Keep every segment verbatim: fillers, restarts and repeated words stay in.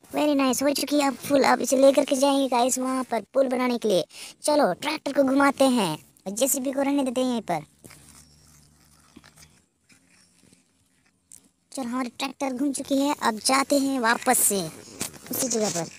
Very nice, हो चुकी है अब फुल। अब इसे लेकर के जाएंगे गाइस वहाँ पर पुल बनाने के लिए। चलो ट्रैक्टर को घुमाते हैं और जेसीबी को रहने देते हैं यहीं पर। चलो हमारी ट्रैक्टर घूम चुकी है, अब जाते हैं वापस से उसी जगह पर।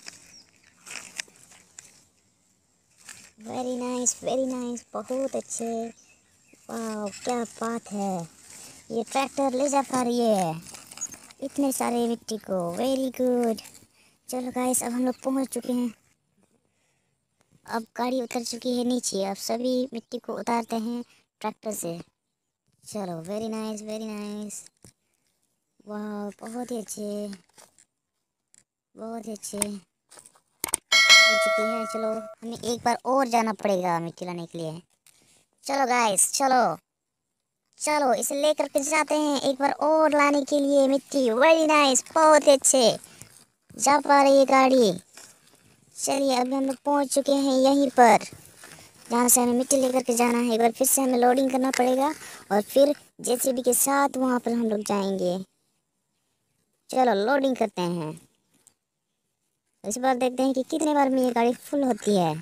वेरी नाइस वेरी नाइस, बहुत अच्छे। वाह क्या बात है, ये ट्रैक्टर ले जा पा रही है इतने सारे मिट्टी को। Very good. चलो गाइस अब हम लोग पहुंच चुके हैं। अब गाड़ी उतर चुकी है नीचे, अब सभी मिट्टी को उतारते हैं ट्रैक्टर से। चलो वेरी नाइस वेरी नाइस। वाह बहुत ही अच्छे, बहुत ही अच्छे हो चुकी है। चलो हमें एक बार और जाना पड़ेगा मिट्टी लाने के लिए। चलो गाइस चलो चलो इसे लेकर के जाते हैं एक बार और लाने के लिए मिट्टी। वेरी नाइस, बहुत ही अच्छे जा पा रही है गाड़ी। चलिए अभी हम लोग पहुँच चुके हैं यहीं पर जहाँ से हमें मिट्टी लेकर के जाना है। एक बार फिर से हमें लोडिंग करना पड़ेगा और फिर जेसीबी के साथ वहाँ पर हम लोग जाएंगे। चलो लोडिंग करते हैं। इस बार देखते हैं कि कितने बार में ये गाड़ी फुल होती है।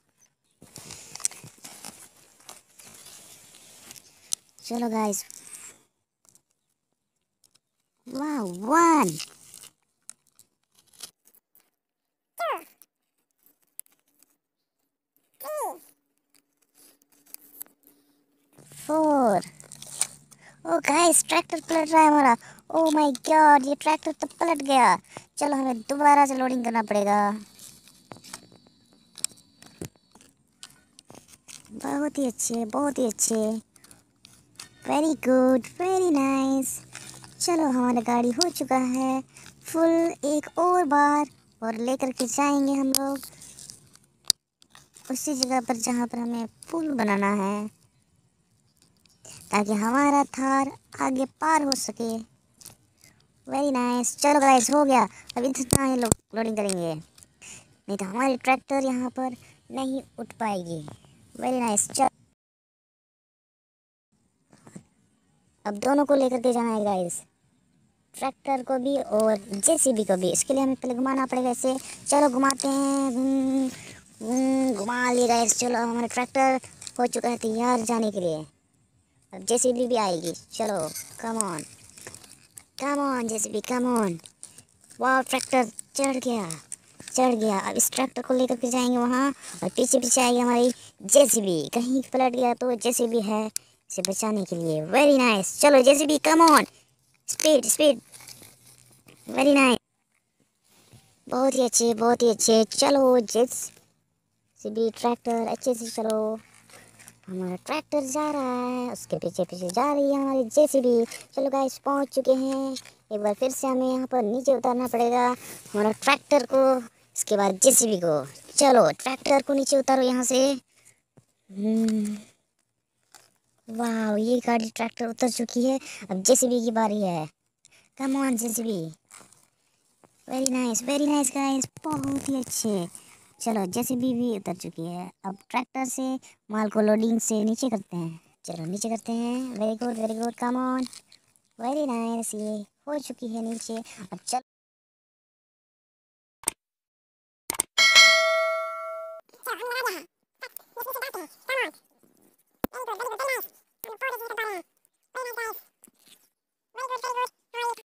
चलो गाइस, वाह one four. Oh guys tractor पलट रहा है हमारा। ओ माय गॉड, ये ट्रैक्टर तो पलट गया। चलो हमें दोबारा से लोडिंग करना पड़ेगा। बहुत ही अच्छे बहुत ही अच्छे, वेरी गुड वेरी नाइस। चलो हमारा गाड़ी हो चुका है फुल एक और बार, और लेकर के जाएंगे हम लोग उसी जगह पर जहाँ पर हमें पुल बनाना है, ताकि हमारा थार आगे पार हो सके। Very nice. चलो गाइस हो गया, अब इतना ही लोग लोडिंग करेंगे, नहीं तो हमारी ट्रैक्टर यहाँ पर नहीं उठ पाएगी। Very nice. चल अब दोनों को लेकर के जाना है गाइस, ट्रैक्टर को भी और जेसीबी को भी। इसके लिए हमें पहले घुमाना पड़ेगा इसे। चलो घुमाते हैं, घूम घूम घुमा लिए गाइस। चलो हमारा ट्रैक्टर हो चुका है तैयार जाने के लिए। अब जेसीबी भी आएगी। चलो come on come on JCB come on. वाह ट्रैक्टर चढ़ गया चढ़ गया। अब इस ट्रैक्टर को लेकर के जाएंगे वहाँ, और पीछे पीछे आएगी हमारी जेसीबी। कहीं पलट गया तो जेसीबी है इसे बचाने के लिए। Very nice. चलो JCB come on, speed speed. Very nice, बहुत ही अच्छे बहुत ही अच्छे। चलो जेसीबी ट्रैक्टर अच्छे से चलो। हमारा ट्रैक्टर जा रहा है, उसके पीछे पीछे जा रही है हमारी जेसीबी। चलो गाइस पहुंच चुके हैं। एक बार फिर से हमें यहाँ पर नीचे उतारना पड़ेगा हमारा ट्रैक्टर को, इसके बाद जेसीबी को। चलो ट्रैक्टर को नीचे उतारो यहाँ से। हम्म, वाह ये गाड़ी ट्रैक्टर उतर चुकी है, अब जेसीबी की बारी है। Come on JCB. Very nice very nice guys, बहुत ही अच्छे। चलो जेसीबी भी उतर चुकी है, अब ट्रैक्टर से माल को लोडिंग से नीचे करते हैं। चलो नीचे करते हैं। Very good very good come on. Very nice, ये हो चुकी है नीचे। अब चल